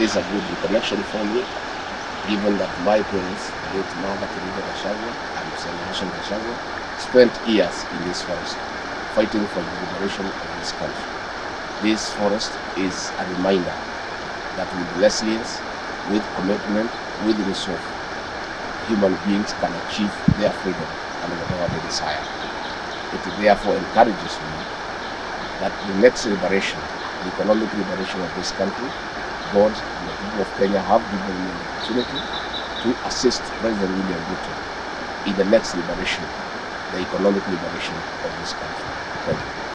this is a good recollection for me, given that my parents, late Rigathi Gachagua and President Gachagua, spent years in this forest fighting for the liberation of this country. This forest is a reminder that with resilience, with commitment, with resolve, human beings can achieve their freedom and whatever they desire. It therefore encourages me that the next liberation, the economic liberation of this country, God and the people of Kenya have given me the opportunity to assist President William Ruto in the next liberation, the economic liberation of this country. Thank you.